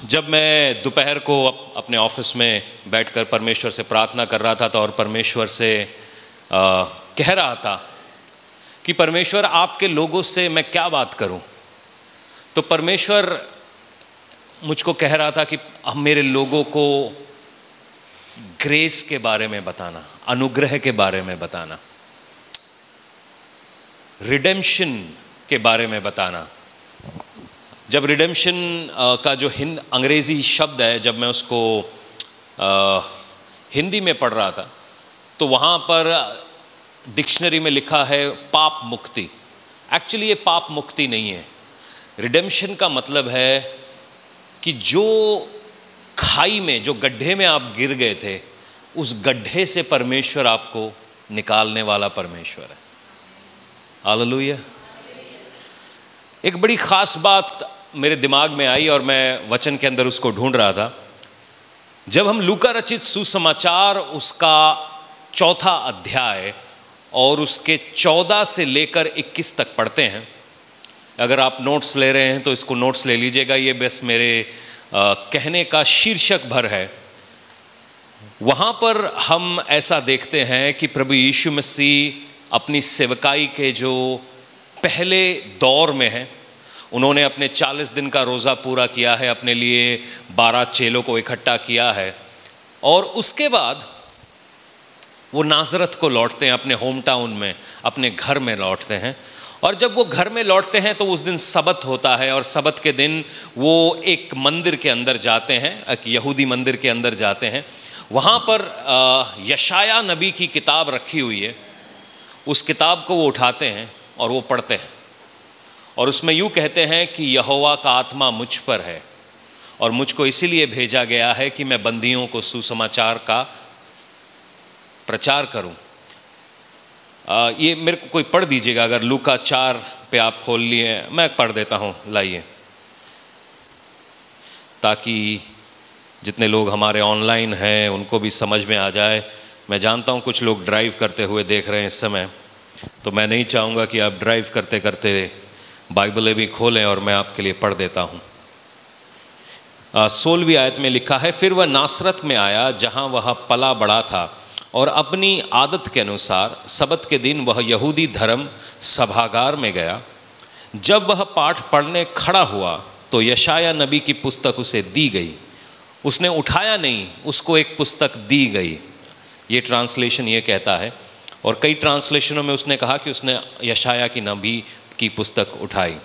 जब मैं दोपहर को अपने ऑफिस में बैठकर परमेश्वर से प्रार्थना कर रहा था और परमेश्वर से कह रहा था कि परमेश्वर आपके लोगों से मैं क्या बात करूं, तो परमेश्वर मुझको कह रहा था कि हम मेरे लोगों को ग्रेस के बारे में बताना, अनुग्रह के बारे में बताना, रिडेम्पशन के बारे में बताना। जब रिडेम्पशन का जो अंग्रेज़ी शब्द है, जब मैं उसको हिंदी में पढ़ रहा था तो वहाँ पर डिक्शनरी में लिखा है पाप मुक्ति। एक्चुअली ये पाप मुक्ति नहीं है। रिडेम्पशन का मतलब है कि जो खाई में, जो गड्ढे में आप गिर गए थे, उस गड्ढे से परमेश्वर आपको निकालने वाला परमेश्वर है। हालेलुया। एक बड़ी ख़ास बात मेरे दिमाग में आई और मैं वचन के अंदर उसको ढूंढ रहा था। जब हम लूका रचित सुसमाचार उसका 4था अध्याय और उसके 14 से लेकर 21 तक पढ़ते हैं, अगर आप नोट्स ले रहे हैं तो इसको नोट्स ले लीजिएगा, ये बस मेरे कहने का शीर्षक भर है। वहाँ पर हम ऐसा देखते हैं कि प्रभु यीशु मसीह अपनी सेवकाई के जो पहले दौर में है, उन्होंने अपने 40 दिन का रोज़ा पूरा किया है, अपने लिए 12 चेलों को इकट्ठा किया है और उसके बाद वो नाज़रत को लौटते हैं, अपने होम टाउन में, अपने घर में लौटते हैं। और जब वो घर में लौटते हैं तो उस दिन सबत होता है और सबत के दिन वो एक मंदिर के अंदर जाते हैं, एक यहूदी मंदिर के अंदर जाते हैं। वहाँ पर यशाया नबी की किताब रखी हुई है। उस किताब को वो उठाते हैं और वो पढ़ते हैं और उसमें यूँ कहते हैं कि यहोवा का आत्मा मुझ पर है और मुझको इसीलिए भेजा गया है कि मैं बंदियों को सुसमाचार का प्रचार करूं। ये मेरे को कोई पढ़ दीजिएगा, अगर लूका 4 पे आप खोल लिए, मैं पढ़ देता हूं, लाइए, ताकि जितने लोग हमारे ऑनलाइन हैं उनको भी समझ में आ जाए। मैं जानता हूं कुछ लोग ड्राइव करते हुए देख रहे हैं इस समय, तो मैं नहीं चाहूँगा कि आप ड्राइव करते करते बाइबलें भी खोलें और मैं आपके लिए पढ़ देता हूँ। 16वीं आयत में लिखा है, फिर वह नासरत में आया जहाँ वह पला बड़ा था और अपनी आदत के अनुसार सबत के दिन वह यहूदी धर्म सभागार में गया। जब वह पाठ पढ़ने खड़ा हुआ तो यशाया नबी की पुस्तक उसे दी गई। उसने उठाया नहीं, उसको एक पुस्तक दी गई। ये ट्रांसलेशन ये कहता है, और कई ट्रांसलेशनों में उसने कहा कि उसने यशाया की नबी की पुस्तक उठाई।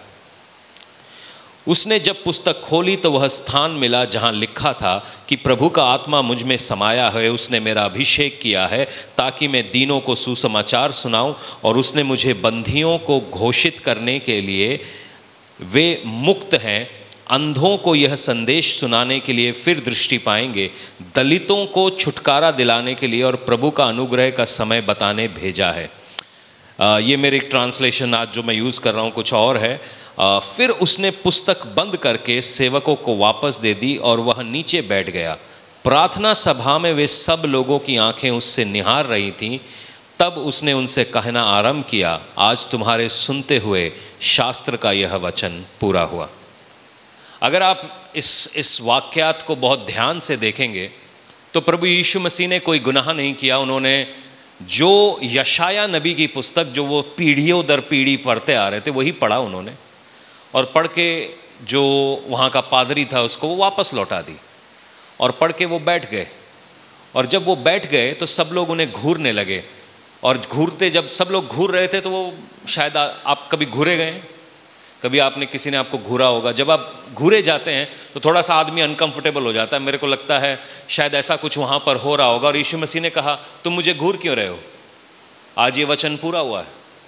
उसने जब पुस्तक खोली तो वह स्थान मिला जहाँ लिखा था कि प्रभु का आत्मा मुझ में समाया है, उसने मेरा अभिषेक किया है ताकि मैं दीनों को सुसमाचार सुनाऊं, और उसने मुझे बंधियों को घोषित करने के लिए वे मुक्त हैं, अंधों को यह संदेश सुनाने के लिए फिर दृष्टि पाएंगे, दलितों को छुटकारा दिलाने के लिए और प्रभु का अनुग्रह का समय बताने भेजा है। ये मेरे एक ट्रांसलेशन आज जो मैं यूज़ कर रहा हूँ कुछ और है। फिर उसने पुस्तक बंद करके सेवकों को वापस दे दी और वह नीचे बैठ गया। प्रार्थना सभा में वे सब लोगों की आंखें उससे निहार रही थीं। तब उसने उनसे कहना आरंभ किया, आज तुम्हारे सुनते हुए शास्त्र का यह वचन पूरा हुआ। अगर आप इस वाक्यात को बहुत ध्यान से देखेंगे तो प्रभु यीशु मसीह ने कोई गुनाह नहीं किया। उन्होंने जो यशाया नबी की पुस्तक, जो वो पीढ़ियों दर पीढ़ी पढ़ते आ रहे थे, वही पढ़ा उन्होंने, और पढ़ के जो वहाँ का पादरी था उसको वो वापस लौटा दी और पढ़ के वो बैठ गए। और जब वो बैठ गए तो सब लोग उन्हें घूरने लगे, और घूरते, जब सब लोग घूर रहे थे तो वो, शायद आप कभी घूरे गए, कभी आपने, किसी ने आपको घूरा होगा। जब आप घूरे जाते हैं तो थोड़ा सा आदमी अनकंफर्टेबल हो जाता है। मेरे को लगता है शायद ऐसा कुछ वहाँ पर हो रहा होगा। और यीशु मसीह ने कहा, तुम मुझे घूर क्यों रहे हो, आज ये वचन पूरा हुआ है।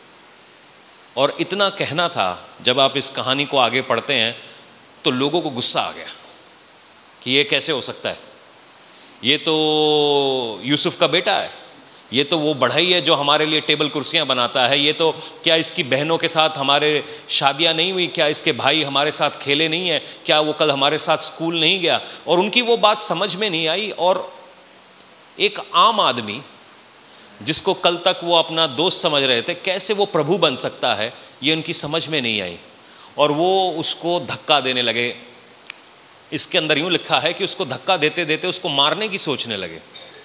और इतना कहना था, जब आप इस कहानी को आगे पढ़ते हैं तो लोगों को गुस्सा आ गया कि ये कैसे हो सकता है, ये तो यूसुफ का बेटा है, ये तो वो बढ़ई है जो हमारे लिए टेबल कुर्सियां बनाता है, ये तो, क्या इसकी बहनों के साथ हमारे शादियां नहीं हुई, क्या इसके भाई हमारे साथ खेले नहीं है, क्या वो कल हमारे साथ स्कूल नहीं गया। और उनकी वो बात समझ में नहीं आई। और एक आम आदमी जिसको कल तक वो अपना दोस्त समझ रहे थे, कैसे वो प्रभु बन सकता है, ये उनकी समझ में नहीं आई और वो उसको धक्का देने लगे। इसके अंदर यूं लिखा है कि उसको धक्का देते देते उसको मारने की सोचने लगे।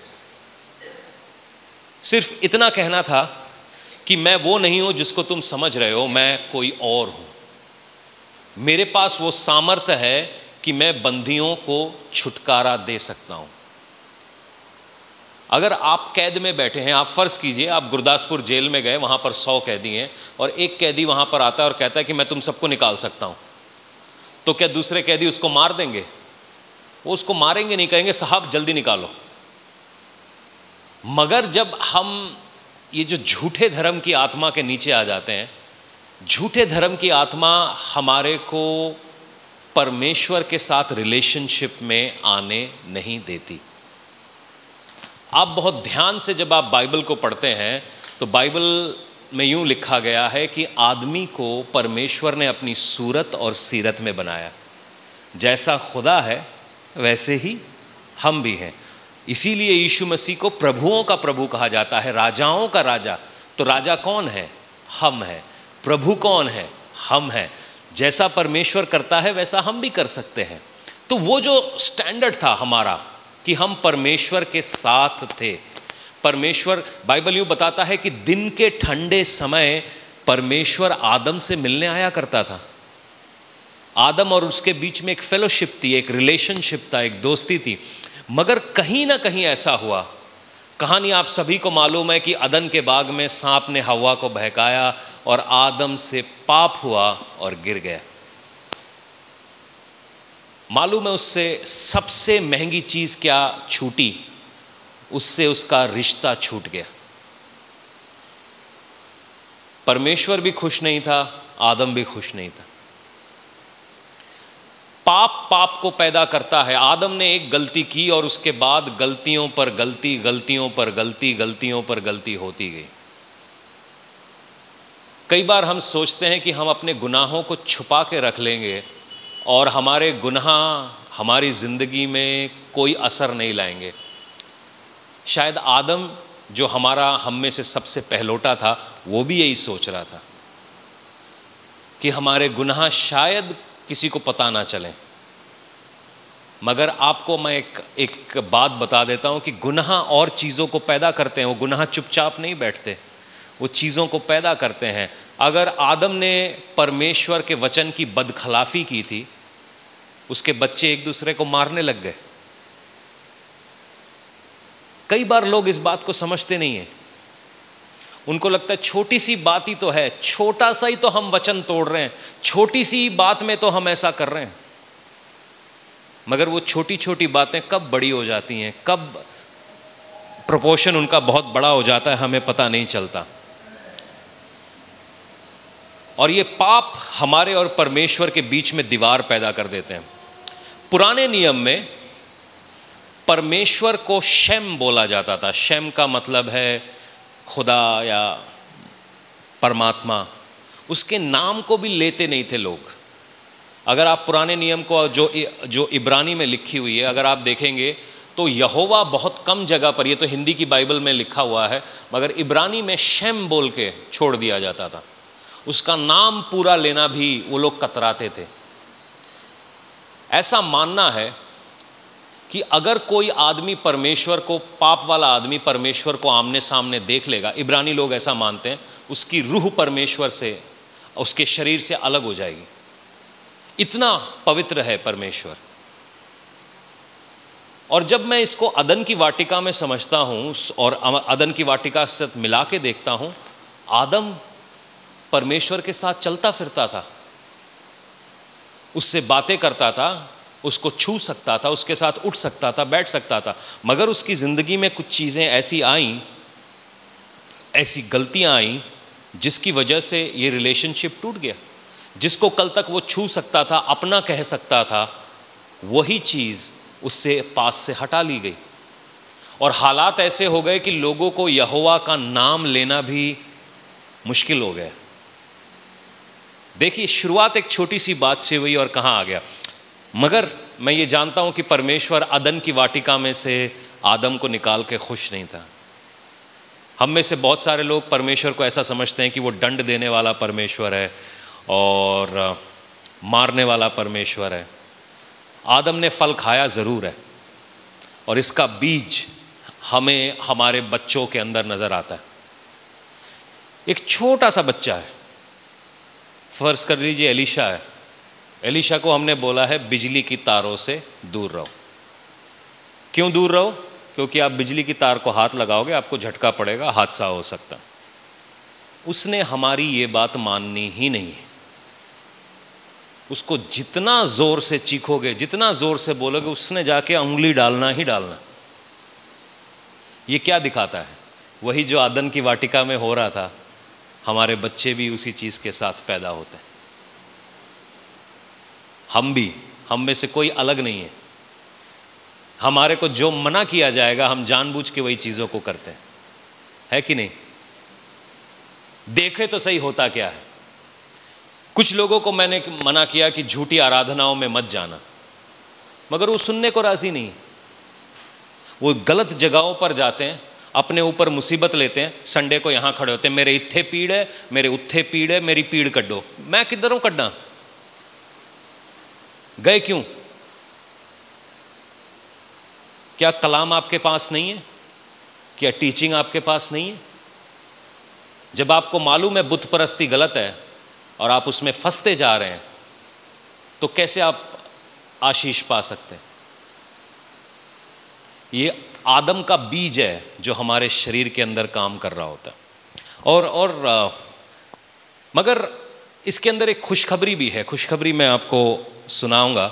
सिर्फ इतना कहना था कि मैं वो नहीं हूं जिसको तुम समझ रहे हो, मैं कोई और हूं। मेरे पास वो सामर्थ्य है कि मैं बंदियों को छुटकारा दे सकता हूं। अगर आप कैद में बैठे हैं, आप फर्ज कीजिए आप गुरदासपुर जेल में गए, वहां पर 100 कैदी हैं और एक कैदी वहां पर आता है और कहता है कि मैं तुम सबको निकाल सकता हूं, तो क्या दूसरे कैदी उसको मार देंगे? वो उसको मारेंगे नहीं, कहेंगे साहब जल्दी निकालो। मगर जब हम ये जो झूठे धर्म की आत्मा के नीचे आ जाते हैं, झूठे धर्म की आत्मा हमारे को परमेश्वर के साथ रिलेशनशिप में आने नहीं देती। आप बहुत ध्यान से जब आप बाइबल को पढ़ते हैं तो बाइबल में यूं लिखा गया है कि आदमी को परमेश्वर ने अपनी सूरत और सीरत में बनाया। जैसा खुदा है वैसे ही हम भी हैं। इसीलिए यीशु मसीह को प्रभुओं का प्रभु कहा जाता है, राजाओं का राजा। तो राजा कौन है? हम हैं। प्रभु कौन है? हम हैं। जैसा परमेश्वर करता है वैसा हम भी कर सकते हैं। तो वो जो स्टैंडर्ड था हमारा कि हम परमेश्वर के साथ थे। परमेश्वर, बाइबल यूं बताता है कि दिन के ठंडे समय परमेश्वर आदम से मिलने आया करता था। आदम और उसके बीच में एक फेलोशिप थी, एक रिलेशनशिप था, एक दोस्ती थी। मगर कहीं ना कहीं ऐसा हुआ, कहानी आप सभी को मालूम है कि अदन के बाग में सांप ने हवा को बहकाया और आदम से पाप हुआ और गिर गया। मालूम है उससे सबसे महंगी चीज क्या छूटी? उससे उसका रिश्ता छूट गया। परमेश्वर भी खुश नहीं था, आदम भी खुश नहीं था। पाप को पैदा करता है। आदम ने एक गलती की और उसके बाद गलतियों पर गलती, गलतियों पर गलती, गलतियों पर गलती होती गई। कई बार हम सोचते हैं कि हम अपने गुनाहों को छुपा के रख लेंगे और हमारे गुनाह हमारी ज़िंदगी में कोई असर नहीं लाएंगे। शायद आदम जो हम में से सबसे पहलोटा था, वो भी यही सोच रहा था कि हमारे गुनाह शायद किसी को पता ना चले। मगर आपको मैं एक बात बता देता हूँ कि गुनाह और चीज़ों को पैदा करते हैं। वो गुनाह चुपचाप नहीं बैठते, वो चीज़ों को पैदा करते हैं। अगर आदम ने परमेश्वर के वचन की बदखिलाफ़ी की थी, उसके बच्चे एक दूसरे को मारने लग गए। कई बार लोग इस बात को समझते नहीं हैं। उनको लगता है छोटी सी बात ही तो है, छोटा सा ही तो हम वचन तोड़ रहे हैं, छोटी सी बात में तो हम ऐसा कर रहे हैं। मगर वो छोटी छोटी बातें कब बड़ी हो जाती हैं, कब प्रोपोर्शन उनका बहुत बड़ा हो जाता है, हमें पता नहीं चलता। और ये पाप हमारे और परमेश्वर के बीच में दीवार पैदा कर देते हैं। पुराने नियम में परमेश्वर को शेम बोला जाता था। शेम का मतलब है खुदा या परमात्मा। उसके नाम को भी लेते नहीं थे लोग। अगर आप पुराने नियम को जो इब्रानी में लिखी हुई है अगर आप देखेंगे तो यहोवा बहुत कम जगह पर, ये तो हिंदी की बाइबल में लिखा हुआ है, मगर इब्रानी में शेम बोल के छोड़ दिया जाता था। उसका नाम पूरा लेना भी वो लोग कतराते थे। ऐसा मानना है कि अगर कोई आदमी परमेश्वर को, पाप वाला आदमी परमेश्वर को आमने सामने देख लेगा, इब्रानी लोग ऐसा मानते हैं, उसकी रूह परमेश्वर से, उसके शरीर से अलग हो जाएगी। इतना पवित्र है परमेश्वर। और जब मैं इसको अदन की वाटिका में समझता हूँ और अदन की वाटिका से मिला के देखता हूँ, आदम परमेश्वर के साथ चलता फिरता था, उससे बातें करता था, उसको छू सकता था, उसके साथ उठ सकता था, बैठ सकता था। मगर उसकी ज़िंदगी में कुछ चीज़ें ऐसी आईं, ऐसी गलतियां आईं जिसकी वजह से ये रिलेशनशिप टूट गया। जिसको कल तक वो छू सकता था, अपना कह सकता था, वही चीज़ उससे पास से हटा ली गई। और हालात ऐसे हो गए कि लोगों को यहोवा का नाम लेना भी मुश्किल हो गया। देखिए, शुरुआत एक छोटी सी बात से हुई और कहाँ आ गया। मगर मैं ये जानता हूँ कि परमेश्वर अदन की वाटिका में से आदम को निकाल के खुश नहीं था। हम में से बहुत सारे लोग परमेश्वर को ऐसा समझते हैं कि वो दंड देने वाला परमेश्वर है और मारने वाला परमेश्वर है। आदम ने फल खाया ज़रूर है, और इसका बीज हमें हमारे बच्चों के अंदर नज़र आता है। एक छोटा सा बच्चा है, फर्ज कर लीजिए एलीशा है। एलीशा को हमने बोला है बिजली की तारों से दूर रहो। क्यों दूर रहो? क्योंकि आप बिजली की तार को हाथ लगाओगे, आपको झटका पड़ेगा, हादसा हो सकता। उसने हमारी ये बात माननी ही नहीं है। उसको जितना जोर से चीखोगे, जितना जोर से बोलोगे, उसने जाके उंगली डालना ही डालना। ये क्या दिखाता है? वही जो आदन की वाटिका में हो रहा था, हमारे बच्चे भी उसी चीज के साथ पैदा होते हैं। हम भी, हम में से कोई अलग नहीं है। हमारे को जो मना किया जाएगा, हम जानबूझ के वही चीजों को करते हैं, है कि नहीं? देखे तो सही होता क्या है। कुछ लोगों को मैंने मना किया कि झूठी आराधनाओं में मत जाना, मगर वो सुनने को राजी नहीं। वो गलत जगहों पर जाते हैं, अपने ऊपर मुसीबत लेते हैं। संडे को यहां खड़े होते हैं, मेरे इत्थे पीड़ है, मेरे उत्थे पीड़ है, मेरी पीड़ कड्डो। मैं किधरों कड्डा? गए क्यों? क्या कलाम आपके पास नहीं है? क्या टीचिंग आपके पास नहीं है? जब आपको मालूम है बुत परस्ती गलत है और आप उसमें फंसते जा रहे हैं, तो कैसे आप आशीष पा सकते हैं? ये आदम का बीज है जो हमारे शरीर के अंदर काम कर रहा होता है। मगर इसके अंदर एक खुशखबरी भी है। खुशखबरी मैं आपको सुनाऊंगा।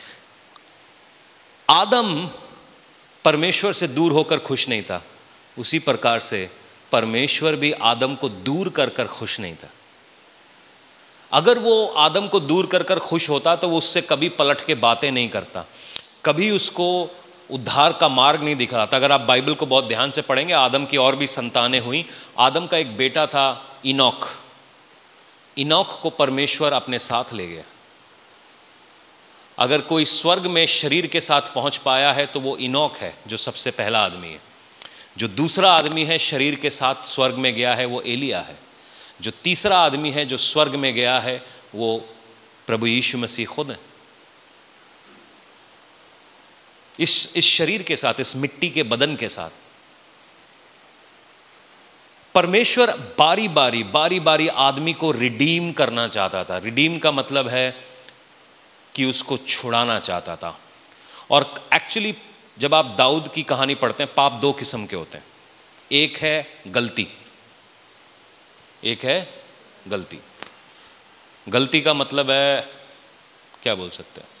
आदम परमेश्वर से दूर होकर खुश नहीं था, उसी प्रकार से परमेश्वर भी आदम को दूर कर कर खुश नहीं था। अगर वो आदम को दूर कर कर खुश होता तो वो उससे कभी पलट के बातें नहीं करता, कभी उसको उद्धार का मार्ग नहीं दिखाता। अगर आप बाइबल को बहुत ध्यान से पढ़ेंगे, आदम की और भी संतानें हुई। आदम का एक बेटा था इनोक। इनोक को परमेश्वर अपने साथ ले गया। अगर कोई स्वर्ग में शरीर के साथ पहुंच पाया है तो वो इनोक है, जो सबसे पहला आदमी है। जो दूसरा आदमी है शरीर के साथ स्वर्ग में गया है, वो एलिया है। जो तीसरा आदमी है जो स्वर्ग में गया है, वो प्रभु यीशु मसीह खुद है। इस शरीर के साथ, इस मिट्टी के बदन के साथ परमेश्वर बारी बारी आदमी को रिडीम करना चाहता था। रिडीम का मतलब है कि उसको छुड़ाना चाहता था। और एक्चुअली जब आप दाऊद की कहानी पढ़ते हैं, पाप दो किस्म के होते हैं। एक है गलती, एक है गलती। गलती का मतलब है, क्या बोल सकते हैं,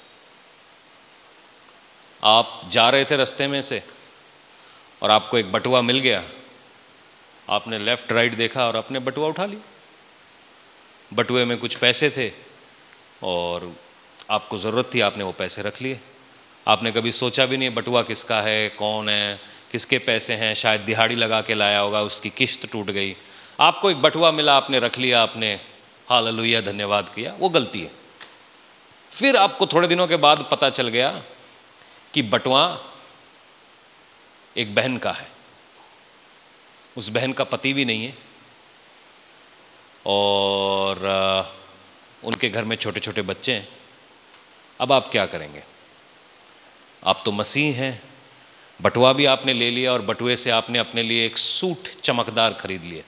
आप जा रहे थे रास्ते में से और आपको एक बटुआ मिल गया, आपने लेफ्ट राइट देखा और आपने बटुआ उठा लिया। बटुए में कुछ पैसे थे और आपको ज़रूरत थी, आपने वो पैसे रख लिए। आपने कभी सोचा भी नहीं बटुआ किसका है, कौन है, किसके पैसे हैं। शायद दिहाड़ी लगा के लाया होगा, उसकी किश्त टूट गई, आपको एक बटुआ मिला, आपने रख लिया, आपने हालेलुया धन्यवाद किया। वो गलती है। फिर आपको थोड़े दिनों के बाद पता चल गया कि बटुआ एक बहन का है, उस बहन का पति भी नहीं है और उनके घर में छोटे छोटे बच्चे हैं। अब आप क्या करेंगे? आप तो मसीह हैं। बटुआ भी आपने ले लिया और बटुए से आपने अपने लिए एक सूट चमकदार खरीद लिया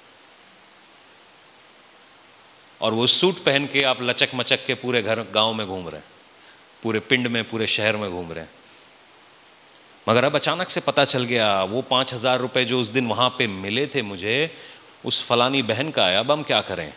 और वो सूट पहन के आप लचक मचक के पूरे घर गांव में घूम रहे हैं, पूरे पिंड में, पूरे शहर में घूम रहे हैं। मगर अब अचानक से पता चल गया वो 5,000 रुपये जो उस दिन वहां पे मिले थे मुझे, उस फलानी बहन का है। अब हम क्या करें?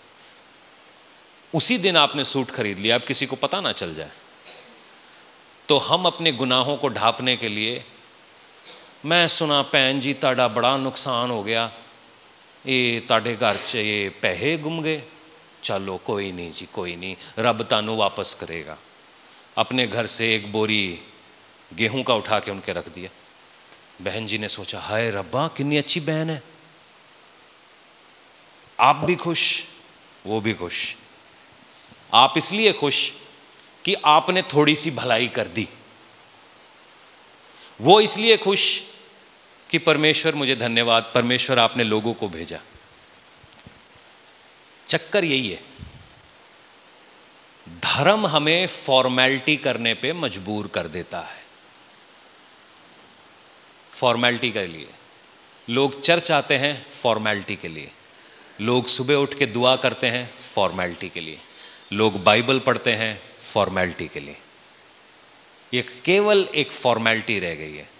उसी दिन आपने सूट खरीद लिया, अब किसी को पता ना चल जाए। तो हम अपने गुनाहों को ढांपने के लिए, मैं सुना भैन जी ताड़ा बड़ा नुकसान हो गया, ये ताड़े घर च ये पैसे गुम गए। चलो कोई नहीं जी, कोई नहीं, रब तानू वापस करेगा। अपने घर से एक बोरी गेहूं का उठा के उनके रख दिया। बहन जी ने सोचा, हाय रब्बा कितनी अच्छी बहन है। आप भी खुश, वो भी खुश। आप इसलिए खुश कि आपने थोड़ी सी भलाई कर दी, वो इसलिए खुश कि परमेश्वर मुझे धन्यवाद, परमेश्वर आपने लोगों को भेजा। चक्कर यही है, धर्म हमें फॉर्मेलिटी करने पे मजबूर कर देता है। फॉर्मेलिटी के लिए लोग चर्च आते हैं, फॉर्मेलिटी के लिए लोग सुबह उठ के दुआ करते हैं, फॉर्मेलिटी के लिए लोग बाइबल पढ़ते हैं, फॉर्मेलिटी के लिए। ये केवल एक फॉर्मेलिटी रह गई है,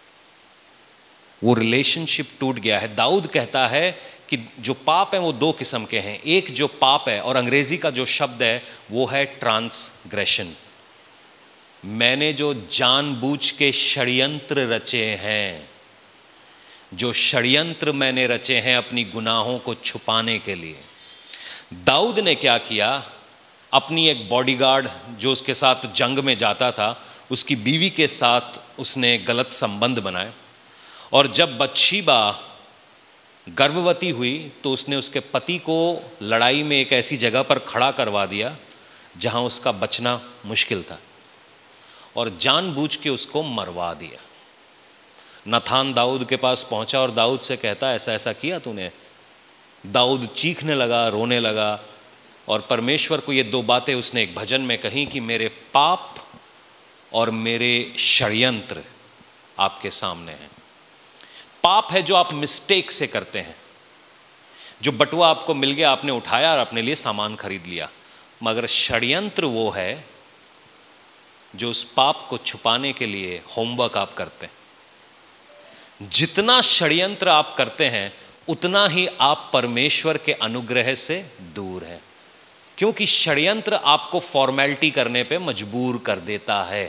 वो रिलेशनशिप टूट गया है। दाऊद कहता है कि जो पाप है वो दो किस्म के हैं। एक जो पाप है, और अंग्रेजी का जो शब्द है वो है ट्रांसग्रेशन। मैंने जो जानबूझ के षड्यंत्र रचे हैं, जो षड्यंत्र मैंने रचे हैं अपनी गुनाहों को छुपाने के लिए। दाऊद ने क्या किया, अपनी एक बॉडीगार्ड जो उसके साथ जंग में जाता था, उसकी बीवी के साथ उसने गलत संबंध बनाए, और जब बत्शीबा गर्भवती हुई तो उसने उसके पति को लड़ाई में एक ऐसी जगह पर खड़ा करवा दिया जहां उसका बचना मुश्किल था, और जानबूझ के उसको मरवा दिया। नथान दाऊद के पास पहुंचा और दाऊद से कहता, ऐसा ऐसा किया तूने। दाऊद चीखने लगा, रोने लगा, और परमेश्वर को ये दो बातें उसने एक भजन में कही कि मेरे पाप और मेरे षड्यंत्र आपके सामने हैं। पाप है जो आप मिस्टेक से करते हैं, जो बटुआ आपको मिल गया, आपने उठाया और अपने लिए सामान खरीद लिया। मगर षड्यंत्र वो है जो उस पाप को छुपाने के लिए होमवर्क आप करते हैं। जितना षड्यंत्र आप करते हैं उतना ही आप परमेश्वर के अनुग्रह से दूर हैं, क्योंकि षड्यंत्र आपको फॉर्मेलिटी करने पे मजबूर कर देता है।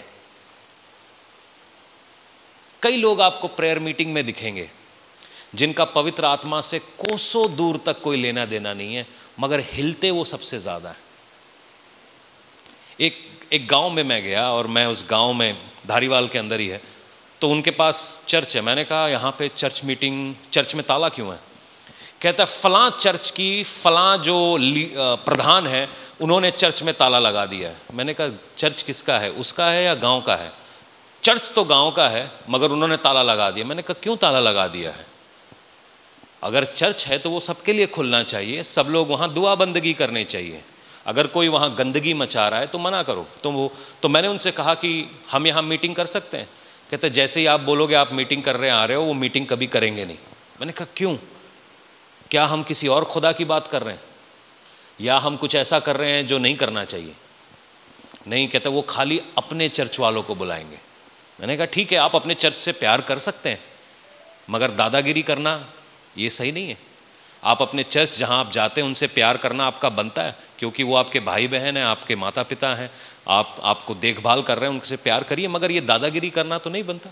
कई लोग आपको प्रेयर मीटिंग में दिखेंगे जिनका पवित्र आत्मा से कोसों दूर तक कोई लेना देना नहीं है, मगर हिलते वो सबसे ज्यादा है। एक गांव में मैं गया, और मैं उस गांव में धारीवाल के अंदर ही है, तो उनके पास चर्च है। मैंने कहा यहाँ पे चर्च में ताला क्यों है? कहता फलां चर्च की फलां जो प्रधान है उन्होंने चर्च में ताला लगा दिया है। मैंने कहा चर्च किसका है, उसका है या गांव का है? चर्च तो गांव का है, मगर उन्होंने ताला लगा दिया। मैंने कहा क्यों ताला लगा दिया है? अगर चर्च है तो वो सबके लिए खुलना चाहिए, सब लोग वहाँ दुआ बंदगी करने चाहिए। अगर कोई वहाँ गंदगी मचा रहा है तो मना करो। तो मैंने उनसे कहा कि हम यहाँ मीटिंग कर सकते हैं? कहते जैसे ही आप बोलोगे आप मीटिंग कर रहे आ रहे हो, वो मीटिंग कभी करेंगे नहीं। मैंने कहा क्यों? क्या हम किसी और खुदा की बात कर रहे हैं, या हम कुछ ऐसा कर रहे हैं जो नहीं करना चाहिए? नहीं, कहते वो खाली अपने चर्च वालों को बुलाएंगे। मैंने कहा ठीक है, आप अपने चर्च से प्यार कर सकते हैं, मगर दादागिरी करना ये सही नहीं है। आप अपने चर्च जहां आप जाते हैं उनसे प्यार करना आपका बनता है, क्योंकि वो आपके भाई बहन हैं, आपके माता पिता हैं, आपको देखभाल कर रहे हैं, उनसे प्यार करिए, मगर ये दादागिरी करना तो नहीं बनता।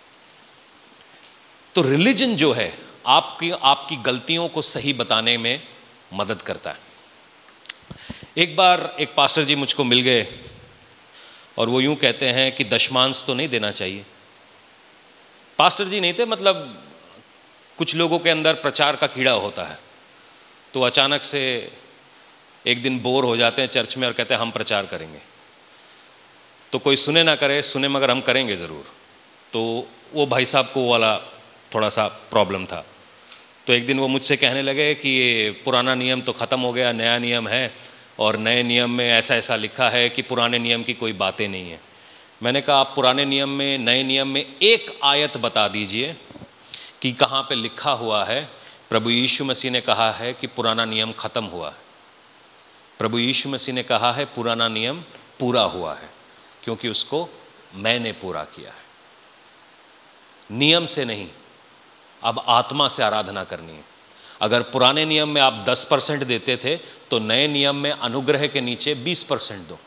तो रिलीजन जो है आपकी गलतियों को सही बताने में मदद करता है। एक बार एक पास्टर जी मुझको मिल गए, और वो यूं कहते हैं कि दशमांश तो नहीं देना चाहिए। पास्टर जी नहीं थे, मतलब कुछ लोगों के अंदर प्रचार का कीड़ा होता है, तो अचानक से एक दिन बोर हो जाते हैं चर्च में और कहते हैं हम प्रचार करेंगे। तो कोई सुने ना करे, सुने मगर हम करेंगे ज़रूर। तो वो भाई साहब को वाला थोड़ा सा प्रॉब्लम था। तो एक दिन वो मुझसे कहने लगे कि ये पुराना नियम तो ख़त्म हो गया, नया नियम है, और नए नियम में ऐसा ऐसा लिखा है कि पुराने नियम की कोई बातें नहीं है। मैंने कहा आप पुराने नियम में, नए नियम में एक आयत बता दीजिए कि कहाँ पे लिखा हुआ है प्रभु यीशु मसीह ने कहा है कि पुराना नियम ख़त्म हुआ है। प्रभु यीशु मसीह ने कहा है पुराना नियम पूरा हुआ है, क्योंकि उसको मैंने पूरा किया है। नियम से नहीं, अब आत्मा से आराधना करनी है। अगर पुराने नियम में आप 10% देते थे तो नए नियम में अनुग्रह के नीचे 20% दो।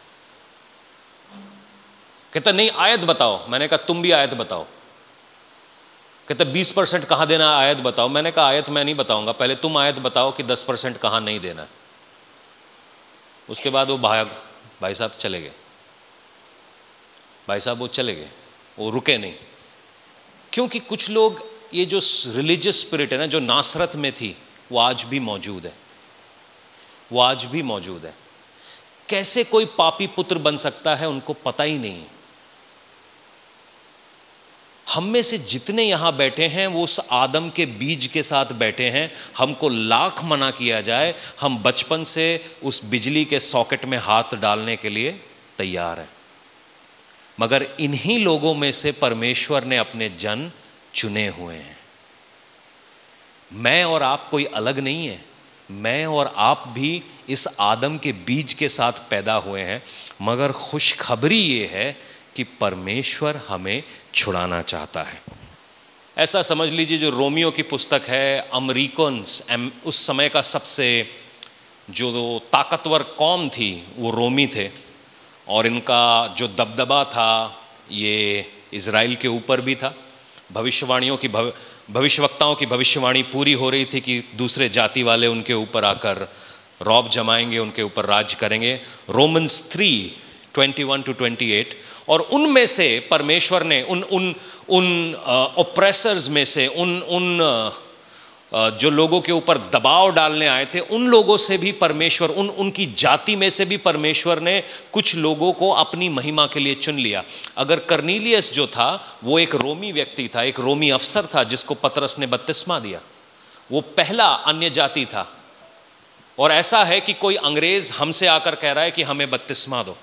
कहता नहीं आयत बताओ। मैंने कहा तुम भी आयत बताओ। कहते 20% कहाँ देना, आयत बताओ। मैंने कहा आयत मैं नहीं बताऊंगा, पहले तुम आयत बताओ कि 10% कहाँ नहीं देना है। उसके बाद वो भाई साहब चले गए। भाई साहब वो चले गए, वो रुके नहीं। क्योंकि कुछ लोग, ये जो रिलीजियस स्पिरिट है ना, जो नासरत में थी, वो आज भी मौजूद है। वो आज भी मौजूद है। कैसे कोई पापी पुत्र बन सकता है उनको पता ही नहीं। हम में से जितने यहाँ बैठे हैं वो उस आदम के बीज के साथ बैठे हैं। हमको लाख मना किया जाए, हम बचपन से उस बिजली के सॉकेट में हाथ डालने के लिए तैयार हैं। मगर इन्हीं लोगों में से परमेश्वर ने अपने जन चुने हुए हैं। मैं और आप कोई अलग नहीं है। मैं और आप भी इस आदम के बीज के साथ पैदा हुए हैं। मगर खुशखबरी ये है कि परमेश्वर हमें छुड़ाना चाहता है। ऐसा समझ लीजिए, जो रोमियो की पुस्तक है, अमेरिकन्स, उस समय का सबसे जो ताकतवर कौम थी वो रोमी थे, और इनका जो दबदबा था ये इज़राइल के ऊपर भी था। भविष्यवक्ताओं की भविष्यवाणी पूरी हो रही थी कि दूसरे जाति वाले उनके ऊपर आकर रौब जमाएंगे, उनके ऊपर राज करेंगे। रोमन्स 3:21-28। और उनमें से परमेश्वर ने उन ओप्रेसर्स में से, जो लोगों के ऊपर दबाव डालने आए थे, उन लोगों से भी परमेश्वर, उनकी जाति में से भी परमेश्वर ने कुछ लोगों को अपनी महिमा के लिए चुन लिया। अगर कर्नीलियस जो था वो एक रोमी व्यक्ति था, एक रोमी अफसर था जिसको पतरस ने बपतिस्मा दिया। वो पहला अन्य जाति था। और ऐसा है कि कोई अंग्रेज हमसे आकर कह रहा है कि हमें बपतिस्मा दो।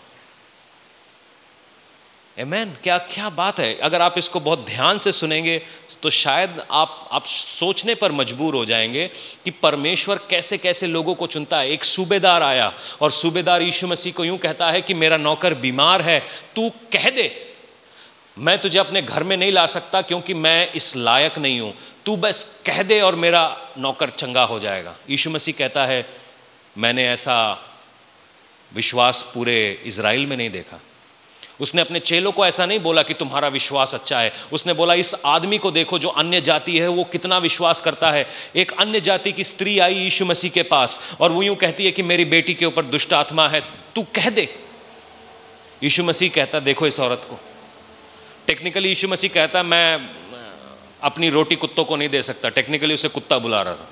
आमेन। क्या बात है। अगर आप इसको बहुत ध्यान से सुनेंगे तो शायद आप सोचने पर मजबूर हो जाएंगे कि परमेश्वर कैसे कैसे लोगों को चुनता है। एक सूबेदार आया और सूबेदार यीशु मसीह को यूं कहता है कि मेरा नौकर बीमार है, तू कह दे, मैं तुझे अपने घर में नहीं ला सकता क्योंकि मैं इस लायक नहीं हूं, तू बस कह दे और मेरा नौकर चंगा हो जाएगा। यीशु मसीह कहता है मैंने ऐसा विश्वास पूरे इज़राइल में नहीं देखा। उसने अपने चेलों को ऐसा नहीं बोला कि तुम्हारा विश्वास अच्छा है। उसने बोला इस आदमी को देखो जो अन्य जाति है वो कितना विश्वास करता है। एक अन्य जाति की स्त्री आई यीशु मसीह के पास और वो यूं कहती है कि मेरी बेटी के ऊपर दुष्ट आत्मा है, तू कह दे। यीशु मसीह कहता देखो इस औरत को। टेक्निकली यीशु मसीह कहता मैं अपनी रोटी कुत्तों को नहीं दे सकता, टेक्निकली उसे कुत्ता बुला रहा था।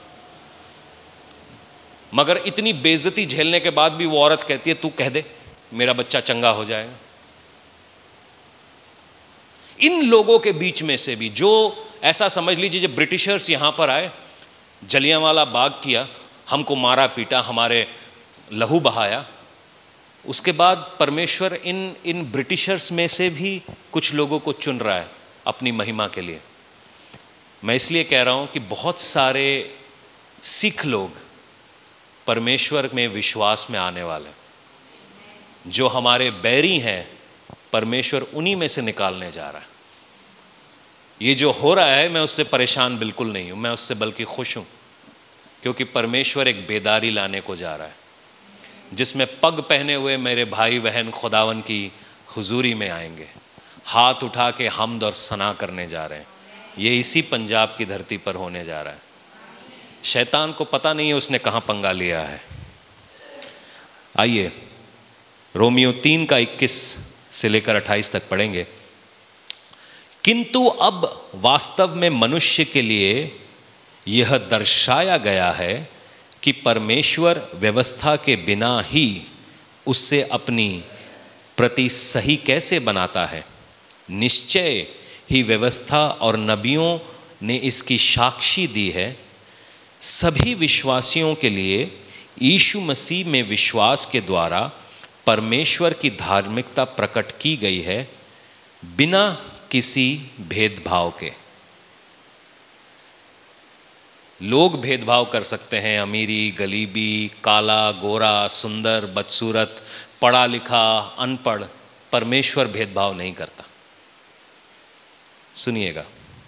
मगर इतनी बेइज्जती झेलने के बाद भी वो औरत कहती है तू कह दे, मेरा बच्चा चंगा हो जाएगा। इन लोगों के बीच में से भी जो, ऐसा समझ लीजिए जब ब्रिटिशर्स यहां पर आए, जलियांवाला बाग किया, हमको मारा पीटा, हमारे लहू बहाया, उसके बाद परमेश्वर इन ब्रिटिशर्स में से भी कुछ लोगों को चुन रहा है अपनी महिमा के लिए। मैं इसलिए कह रहा हूं कि बहुत सारे सिख लोग परमेश्वर में विश्वास में आने वाले, जो हमारे बैरी हैं परमेश्वर उन्हीं में से निकालने जा रहा है। ये जो हो रहा है मैं उससे परेशान बिल्कुल नहीं हूं, मैं उससे बल्कि खुश हूं, क्योंकि परमेश्वर एक बेदारी लाने को जा रहा है जिसमें पग पहने हुए मेरे भाई बहन खुदावन की हुजूरी में आएंगे, हाथ उठा के हम्द और सना करने जा रहे हैं। ये इसी पंजाब की धरती पर होने जा रहा है। शैतान को पता नहीं है उसने कहां पंगा लिया है। आइए रोमियो 3:21 से लेकर 28 तक पढ़ेंगे। किंतु अब वास्तव में मनुष्य के लिए यह दर्शाया गया है कि परमेश्वर व्यवस्था के बिना ही उससे अपनी प्रति सही कैसे बनाता है। निश्चय ही व्यवस्था और नबियों ने इसकी साक्षी दी है। सभी विश्वासियों के लिए यीशु मसीह में विश्वास के द्वारा परमेश्वर की धार्मिकता प्रकट की गई है, बिना किसी भेदभाव के। लोग भेदभाव कर सकते हैं, अमीरी, गरीबी, काला, गोरा, सुंदर, बदसूरत, पढ़ा लिखा, अनपढ़। परमेश्वर भेदभाव नहीं करता। सुनिएगा,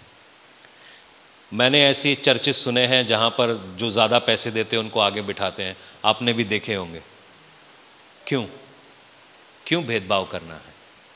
मैंने ऐसी चर्चेस सुने हैं जहां पर जो ज़्यादा पैसे देते हैं उनको आगे बिठाते हैं। आपने भी देखे होंगे। क्यों भेदभाव करना है?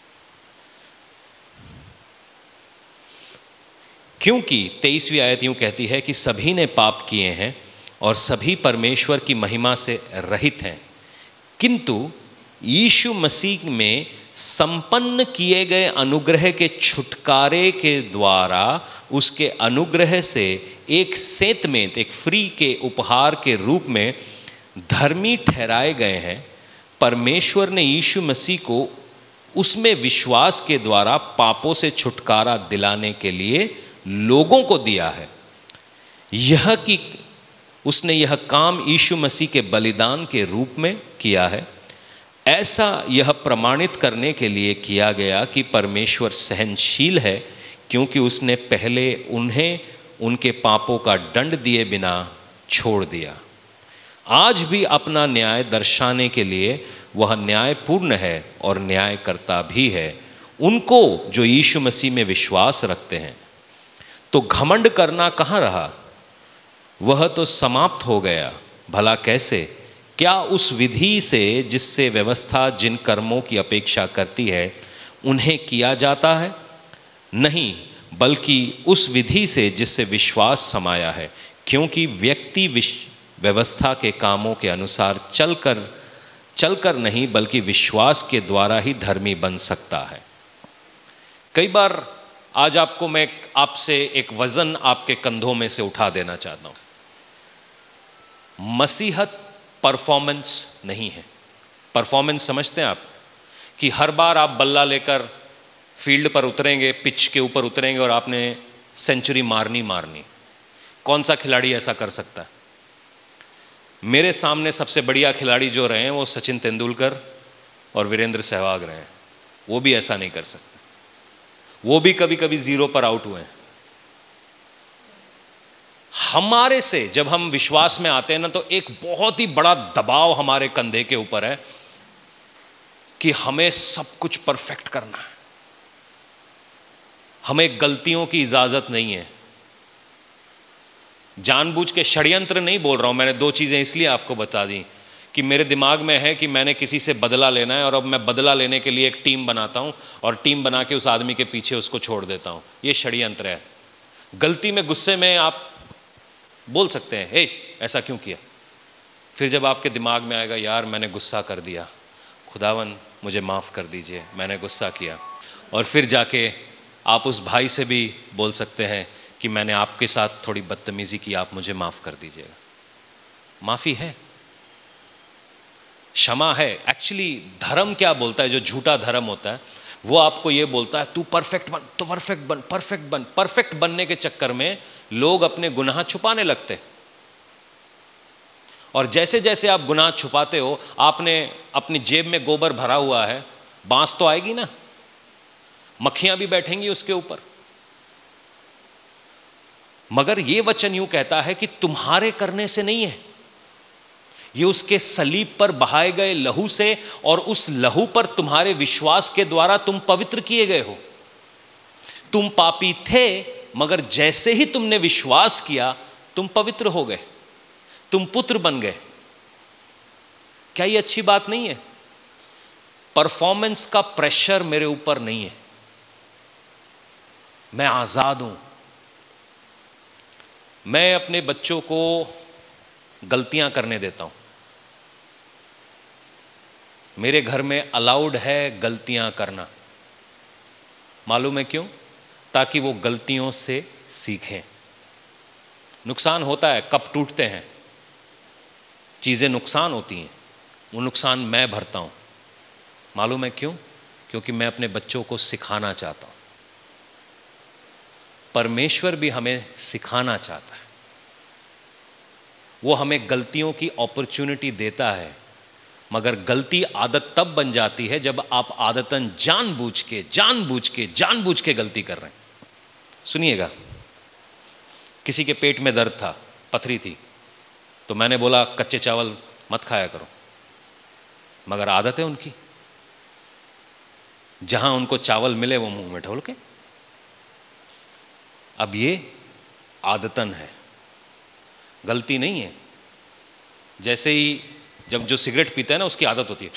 क्योंकि 23वीं आयत यूं कहती है कि सभी ने पाप किए हैं और सभी परमेश्वर की महिमा से रहित हैं, किंतु यीशु मसीह में संपन्न किए गए अनुग्रह के छुटकारे के द्वारा उसके अनुग्रह से एक सेंतमेंट, एक फ्री के उपहार के रूप में धर्मी ठहराए गए हैं। परमेश्वर ने यीशु मसीह को उसमें विश्वास के द्वारा पापों से छुटकारा दिलाने के लिए लोगों को दिया है। यह कि उसने यह काम यीशु मसीह के बलिदान के रूप में किया है। ऐसा यह प्रमाणित करने के लिए किया गया कि परमेश्वर सहनशील है, क्योंकि उसने पहले उन्हें उनके पापों का दंड दिए बिना छोड़ दिया। आज भी अपना न्याय दर्शाने के लिए वह न्यायपूर्ण है और न्यायकर्ता भी है उनको जो यीशु मसीह में विश्वास रखते हैं। तो घमंड करना कहाँ रहा? वह तो समाप्त हो गया। भला कैसे? क्या उस विधि से जिससे व्यवस्था जिन कर्मों की अपेक्षा करती है उन्हें किया जाता है? नहीं, बल्कि उस विधि से जिससे विश्वास समाया है, क्योंकि व्यक्ति व्यवस्था के कामों के अनुसार चलकर नहीं, बल्कि विश्वास के द्वारा ही धर्मी बन सकता है। कई बार आज आपको मैं आपसे एक वजन आपके कंधों में से उठा देना चाहता हूं। मसीहत परफॉर्मेंस नहीं है। परफॉर्मेंस समझते हैं आप? कि हर बार आप बल्ला लेकर फील्ड पर उतरेंगे, पिच के ऊपर उतरेंगे और आपने सेंचुरी मारनी। कौन सा खिलाड़ी ऐसा कर सकता है? मेरे सामने सबसे बढ़िया खिलाड़ी जो रहे हैं वो सचिन तेंदुलकर और वीरेंद्र सहवाग रहे हैं। वो भी ऐसा नहीं कर सकते। वो भी कभी कभी जीरो पर आउट हुए हैं। हमारे से जब हम विश्वास में आते हैं ना, तो एक बहुत ही बड़ा दबाव हमारे कंधे के ऊपर है कि हमें सब कुछ परफेक्ट करना है। हमें गलतियों की इजाजत नहीं है। जानबूझ के षड्यंत्र नहीं बोल रहा हूं। मैंने दो चीजें इसलिए आपको बता दी कि मेरे दिमाग में है कि मैंने किसी से बदला लेना है और अब मैं बदला लेने के लिए एक टीम बनाता हूं और टीम बना के उस आदमी के पीछे उसको छोड़ देता हूं। ये षड्यंत्र है। गलती में, गुस्से में आप बोल सकते हैं, हे ऐसा क्यों किया? फिर जब आपके दिमाग में आएगा, यार मैंने गुस्सा कर दिया, खुदावन मुझे माफ़ कर दीजिए, मैंने गुस्सा किया, और फिर जाके आप उस भाई से भी बोल सकते हैं कि मैंने आपके साथ थोड़ी बदतमीजी की, आप मुझे माफ़ कर दीजिएगा। माफ़ी है, क्षमा है। एक्चुअली धर्म क्या बोलता है? जो झूठा धर्म होता है वो आपको ये बोलता है तू परफेक्ट बन, तो परफेक्ट बन, परफेक्ट बन। परफेक्ट बनने के चक्कर में लोग अपने गुनाह छुपाने लगते हैं। और जैसे जैसे आप गुनाह छुपाते हो, आपने अपनी जेब में गोबर भरा हुआ है, बांस तो आएगी ना, मक्खियां भी बैठेंगी उसके ऊपर। मगर ये वचन यूं कहता है कि तुम्हारे करने से नहीं है, ये उसके सलीब पर बहाए गए लहू से, और उस लहू पर तुम्हारे विश्वास के द्वारा तुम पवित्र किए गए हो। तुम पापी थे, मगर जैसे ही तुमने विश्वास किया तुम पवित्र हो गए, तुम पुत्र बन गए। क्या ये अच्छी बात नहीं है? परफॉर्मेंस का प्रेशर मेरे ऊपर नहीं है, मैं आजाद हूं। मैं अपने बच्चों को गलतियां करने देता हूं। मेरे घर में अलाउड है गलतियां करना। मालूम है क्यों? ताकि वो गलतियों से सीखें। नुकसान होता है, कप टूटते हैं, चीज़ें नुकसान होती हैं, वो नुकसान मैं भरता हूं। मालूम है क्यों? क्योंकि मैं अपने बच्चों को सिखाना चाहता हूं। परमेश्वर भी हमें सिखाना चाहता है। वो हमें गलतियों की अपॉर्चुनिटी देता है, मगर गलती आदत तब बन जाती है जब आप आदतन जानबूझ के गलती कर रहे हैं। सुनिएगा, किसी के पेट में दर्द था, पथरी थी, तो मैंने बोला कच्चे चावल मत खाया करो, मगर आदत है उनकी, जहां उनको चावल मिले वो मुंह में ढोल के। अब ये आदतन है, गलती नहीं है। जैसे ही जब जो सिगरेट पीता है ना, उसकी आदत होती है,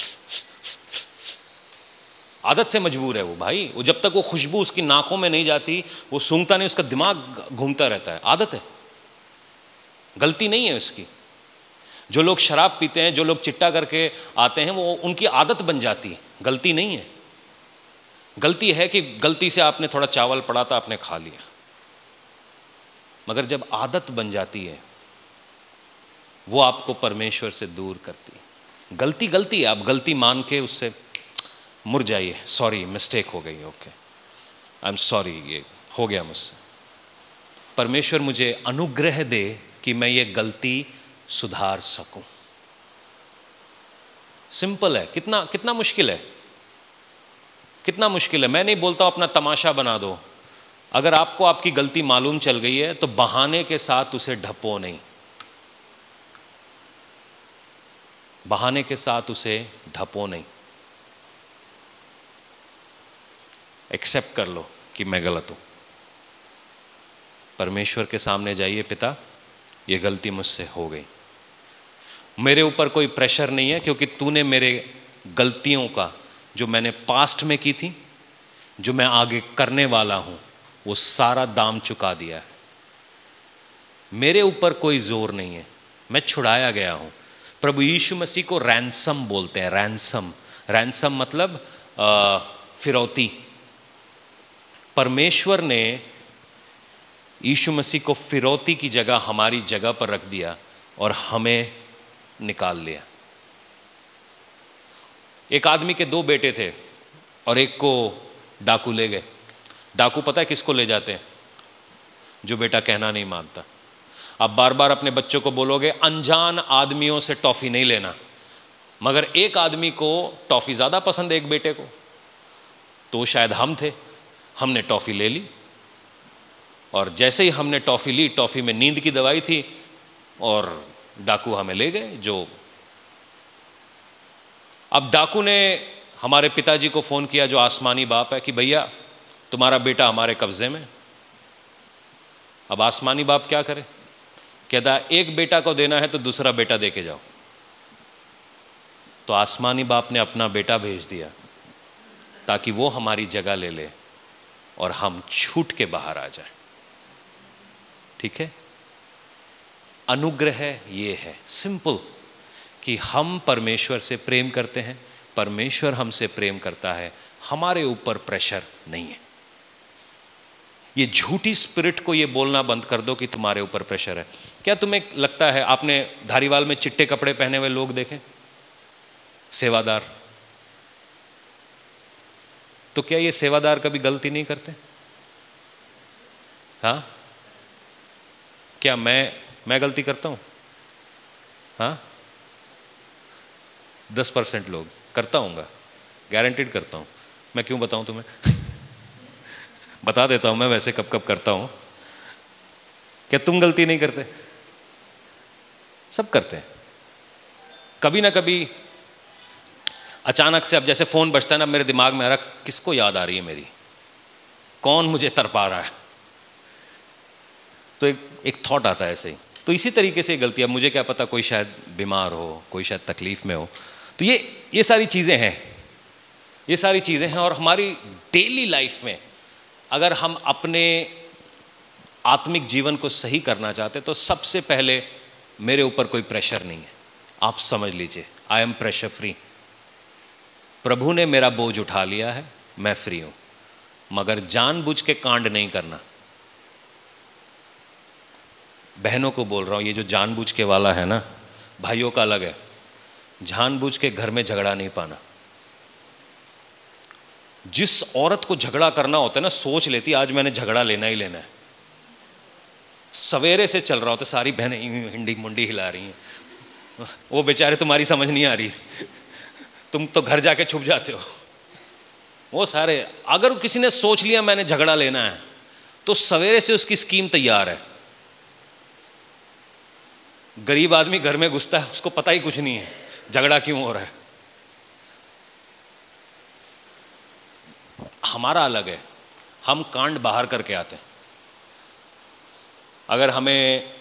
आदत से मजबूर है वो भाई। वो जब तक वो खुशबू उसकी नाकों में नहीं जाती वो सूंघता नहीं, उसका दिमाग घूमता रहता है। आदत है, गलती नहीं है उसकी। जो लोग शराब पीते हैं, जो लोग चिट्टा करके आते हैं, वो उनकी आदत बन जाती है, गलती नहीं है। गलती है कि गलती से आपने थोड़ा चावल पड़ा था, आपने खा लिया, मगर जब आदत बन जाती है वो आपको परमेश्वर से दूर करती है। गलती है, आप गलती मान के उससे मुरझाइए, सॉरी मिस्टेक हो गई, ओके आई एम सॉरी, ये हो गया मुझसे। परमेश्वर मुझे अनुग्रह दे कि मैं ये गलती सुधार सकूं। सिंपल है। कितना कितना मुश्किल है, कितना मुश्किल है। मैं नहीं बोलता अपना तमाशा बना दो। अगर आपको आपकी गलती मालूम चल गई है तो बहाने के साथ उसे ढपो नहीं, बहाने के साथ उसे ढपो नहीं। एक्सेप्ट कर लो कि मैं गलत हूं। परमेश्वर के सामने जाइए, पिता ये गलती मुझसे हो गई, मेरे ऊपर कोई प्रेशर नहीं है, क्योंकि तूने मेरे गलतियों का जो मैंने पास्ट में की थी, जो मैं आगे करने वाला हूं, वो सारा दाम चुका दिया है। मेरे ऊपर कोई जोर नहीं है, मैं छुड़ाया गया हूं। प्रभु यीशु मसीह को रैंसम बोलते हैं। रैंसम, रैंसम मतलब फिरौती। परमेश्वर ने यीशु मसीह को फिरौती की जगह हमारी जगह पर रख दिया और हमें निकाल लिया। एक आदमी के 2 बेटे थे और एक को डाकू ले गए। डाकू पता है किसको ले जाते हैं? जो बेटा कहना नहीं मानता। आप बार बार अपने बच्चों को बोलोगे अनजान आदमियों से टॉफी नहीं लेना, मगर एक आदमी को टॉफी ज्यादा पसंद है, एक बेटे को, तो शायद हम थे, हमने टॉफी ले ली। और जैसे ही हमने टॉफी ली, टॉफी में नींद की दवाई थी और डाकू हमें ले गए। जो अब डाकू ने हमारे पिताजी को फोन किया, जो आसमानी बाप है, कि भैया तुम्हारा बेटा हमारे कब्जे में। अब आसमानी बाप क्या करे? कहता एक बेटा को देना है तो दूसरा बेटा दे के जाओ। तो आसमानी बाप ने अपना बेटा भेज दिया ताकि वो हमारी जगह ले ले और हम छूट के बाहर आ जाए। ठीक है? अनुग्रह ये है, सिंपल, कि हम परमेश्वर से प्रेम करते हैं, परमेश्वर हमसे प्रेम करता है, हमारे ऊपर प्रेशर नहीं है। ये झूठी स्पिरिट को ये बोलना बंद कर दो कि तुम्हारे ऊपर प्रेशर है। क्या तुम्हें लगता है, आपने धारीवाल में चिट्टे कपड़े पहने हुए लोग देखे, सेवादार, तो क्या ये सेवादार कभी गलती नहीं करते? हाँ, क्या मैं गलती करता हूं? हाँ, 10% लोग करता हूँगा, गारंटीड करता हूं। मैं क्यों बताऊं तुम्हें? बता देता हूं मैं वैसे कब कब करता हूं। क्या तुम गलती नहीं करते? सब करते हैं। कभी ना कभी अचानक से, अब जैसे फोन बजता है ना, मेरे दिमाग में आ रहा किसको याद आ रही है मेरी, कौन मुझे तरपा रहा है, तो एक थॉट आता है ऐसे ही। तो इसी तरीके से गलती, अब मुझे क्या पता, कोई शायद बीमार हो, कोई शायद तकलीफ में हो। तो ये सारी चीजें हैं, ये सारी चीजें हैं। और हमारी डेली लाइफ में अगर हम अपने आत्मिक जीवन को सही करना चाहते तो सबसे पहले मेरे ऊपर कोई प्रेशर नहीं है। आप समझ लीजिए, आई एम प्रेशर फ्री। प्रभु ने मेरा बोझ उठा लिया है, मैं फ्री हूं। मगर जानबूझ के कांड नहीं करना। बहनों को बोल रहा हूं, ये जो जानबूझ के वाला है ना, भाइयों का अलग है। जानबूझ के घर में झगड़ा नहीं पाना। जिस औरत को झगड़ा करना होता है ना, सोच लेती आज मैंने झगड़ा लेना ही लेना है, सवेरे से चल रहा होता, सारी बहनें हिंडी मुंडी हिला रही हैं, वो बेचारे तुम्हारी समझ नहीं आ रही, तुम तो घर जाके छुप जाते हो। वो सारे, अगर किसी ने सोच लिया मैंने झगड़ा लेना है, तो सवेरे से उसकी स्कीम तैयार है। गरीब आदमी घर में घुसता है, उसको पता ही कुछ नहीं है झगड़ा क्यों हो रहा है। हमारा अलग है, हम कांड बाहर करके आते हैं। अगर हमें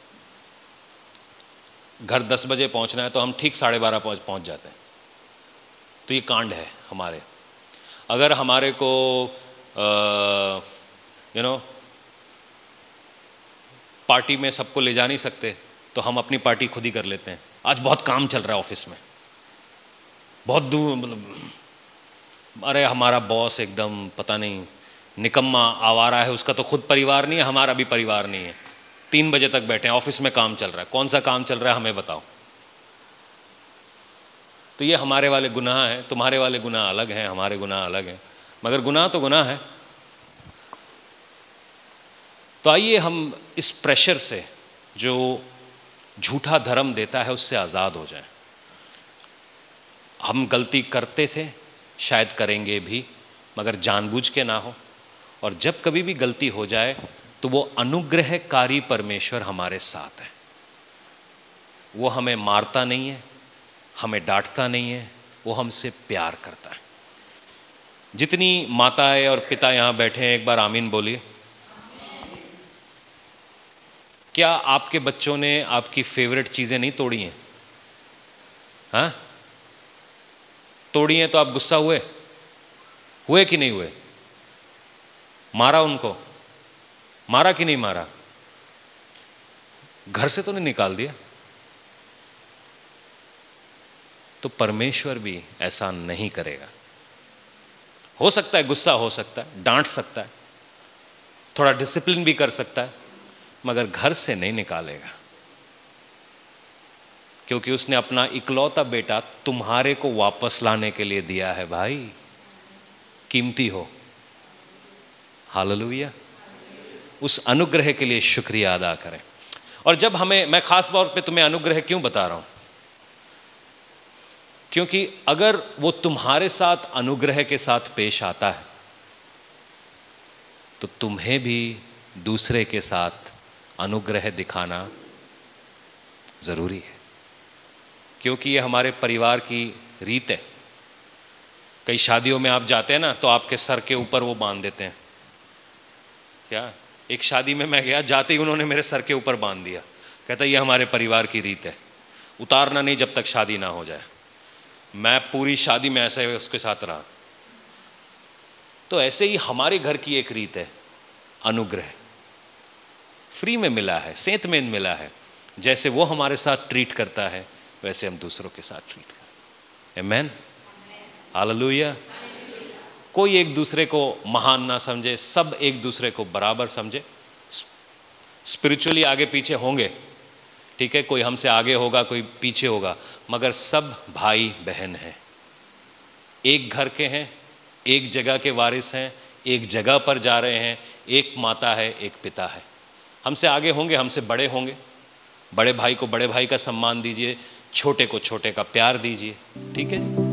घर 10 बजे पहुंचना है तो हम ठीक 12:30 पहुंच जाते हैं, तो ये कांड है हमारे। अगर हमारे को पार्टी में सबको ले जा नहीं सकते तो हम अपनी पार्टी खुद ही कर लेते हैं। आज बहुत काम चल रहा है ऑफिस में, बहुत दूर, मतलब अरे हमारा बॉस एकदम पता नहीं निकम्मा आवारा है, उसका तो खुद परिवार नहीं है, हमारा भी परिवार नहीं है। 3 बजे तक बैठे हैं, ऑफिस में काम चल रहा है। कौन सा काम चल रहा है हमें बताओ। तो ये हमारे वाले गुनाह हैं, तुम्हारे वाले गुनाह अलग हैं, हमारे गुनाह अलग हैं, मगर गुनाह तो गुनाह है। तो आइए हम इस प्रेशर से जो झूठा धर्म देता है उससे आज़ाद हो जाएं। हम गलती करते थे, शायद करेंगे भी, मगर जानबूझ के ना हो। और जब कभी भी गलती हो जाए तो वो अनुग्रहकारी परमेश्वर हमारे साथ है। वो हमें मारता नहीं है, हमें डांटता नहीं है, वो हमसे प्यार करता है। जितनी माताएं और पिता यहाँ बैठे हैं, एक बार आमीन बोलिए। क्या आपके बच्चों ने आपकी फेवरेट चीज़ें नहीं तोड़ी हैं? हाँ, तोड़ी हैं तो आप गुस्सा हुए कि नहीं हुए? मारा उनको? मारा कि नहीं मारा? घर से तो नहीं निकाल दिया? तो परमेश्वर भी ऐसा नहीं करेगा। हो सकता है गुस्सा हो सकता है, डांट सकता है, थोड़ा डिसिप्लिन भी कर सकता है, मगर घर से नहीं निकालेगा, क्योंकि उसने अपना इकलौता बेटा तुम्हारे को वापस लाने के लिए दिया है। भाई कीमती हो। हालेलुया। उस अनुग्रह के लिए शुक्रिया अदा करें। और जब मैं खास तौर पे तुम्हें अनुग्रह क्यों बता रहा हूं? क्योंकि अगर वो तुम्हारे साथ अनुग्रह के साथ पेश आता है तो तुम्हें भी दूसरे के साथ अनुग्रह दिखाना जरूरी है, क्योंकि ये हमारे परिवार की रीत है। कई शादियों में आप जाते हैं ना, तो आपके सर के ऊपर वो बांध देते हैं। क्या, एक शादी में मैं गया, जाते ही उन्होंने मेरे सर के ऊपर बांध दिया। कहता ये हमारे परिवार की रीत है, उतारना नहीं जब तक शादी ना हो जाए। मैं पूरी शादी में ऐसे उसके साथ रहा। तो ऐसे ही हमारे घर की एक रीत है, अनुग्रह फ्री में मिला है, सेंत में मिला है। जैसे वो हमारे साथ ट्रीट करता है वैसे हम दूसरों के साथ ट्रीट करें। Amen, hallelujah. कोई एक दूसरे को महान ना समझे, सब एक दूसरे को बराबर समझे। स्पिरिचुअली आगे पीछे होंगे, ठीक है, कोई हमसे आगे होगा, कोई पीछे होगा, मगर सब भाई बहन हैं, एक घर के हैं, एक जगह के वारिस हैं, एक जगह पर जा रहे हैं। एक माता है, एक पिता है। हमसे आगे होंगे, हमसे बड़े होंगे। बड़े भाई को बड़े भाई का सम्मान दीजिए, छोटे को छोटे का प्यार दीजिए। ठीक है जी।